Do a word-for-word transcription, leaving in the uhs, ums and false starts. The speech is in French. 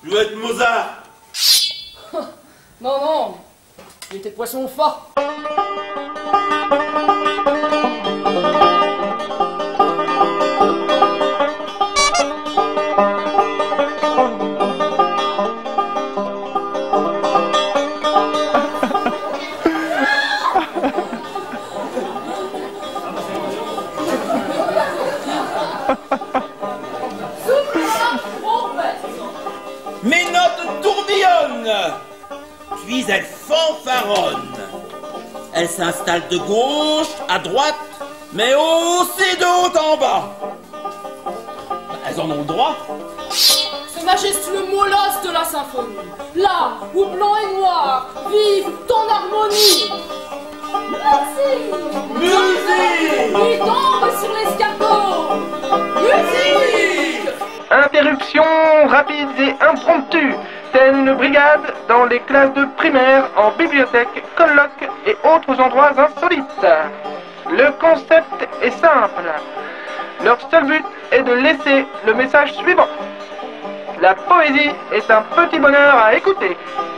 Jouette Mozart. Non, non, il était poisson au fort. Mes notes tourbillonnent, puis elles fanfaronnent. Elles s'installent de gauche à droite, mais aussi de haut en bas. Elles en ont le droit. Ce majestueux molosse de la symphonie, là où blanc et noir vivent en harmonie. Musique! Musique! Il tombe sur l'escabeau. Musique! Interruption rapide et impromptue, telle une brigade dans les classes de primaire, en bibliothèque, colloques et autres endroits insolites. Le concept est simple. Leur seul but est de laisser le message suivant. La poésie est un petit bonheur à écouter.